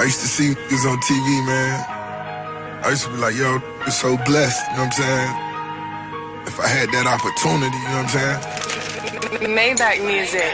used to see niggas on TV, man. I used to be like, yo, you're so blessed, you know what I'm saying? If I had that opportunity, you know what I'm saying? Maybach music.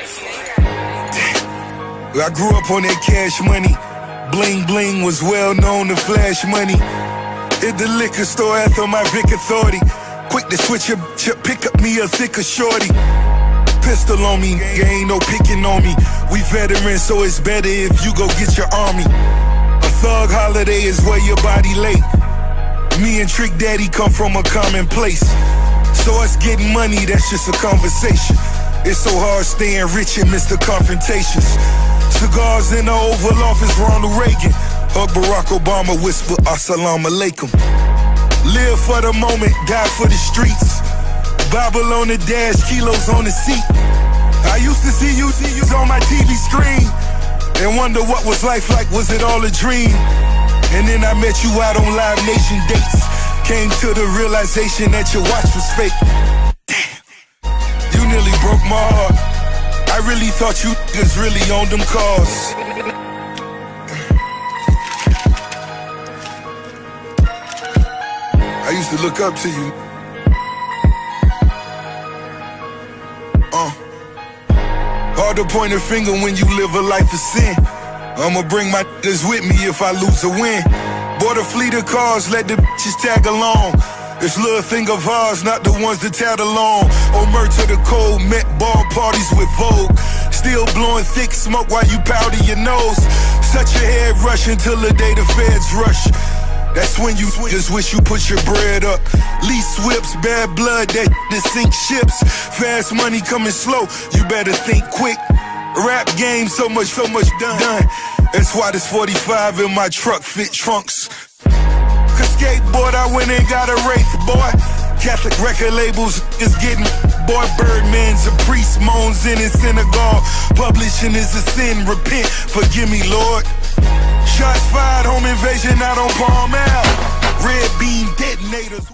I grew up on that cash money. Bling bling was well known to flash money. Hit the liquor store after my Vic authority. Quick to switch up, pick up me a thicker shorty. Pistol on me, ain't no picking on me. We veterans, so it's better if you go get your army. A thug holiday is where your body late. Me and Trick Daddy come from a common place. So us getting money, that's just a conversation. It's so hard staying rich amidst the confrontations. Cigars in the Oval Office, Ronald Reagan. Hug Barack Obama, whisper Assalamu alaikum. Live for the moment, die for the streets. Bible on the dash, kilos on the seat. I used to see you on my TV screen and wonder what was life like, was it all a dream? And then I met you out on Live Nation dates. Came to the realization that your watch was fake. Damn, you nearly broke my heart. I really thought you niggas really owned them cars. I used to look up to you. Hard to point a finger when you live a life of sin. I'ma bring my niggas with me if I lose or win. Bought a fleet of cars, let the bitches tag along. This little thing of ours, not the ones that tag along. Omer to the cold, met ball parties with Vogue. Still blowing thick smoke while you powder your nose. Such a head rush until the day the feds rush. That's when you just wish you put your bread up. Lease whips, bad blood that sink ships. Fast money coming slow, you better think quick. Rap game, so much done. That's why this 45 in my truck fit trunks. Cause skateboard, I went and got a Wraith, boy. Catholic record labels is getting, boy. Birdman's a priest, moans in his synagogue. Publishing is a sin, repent, forgive me, Lord. Shots fired, home invasion out on Palm Ave. Red beam detonators.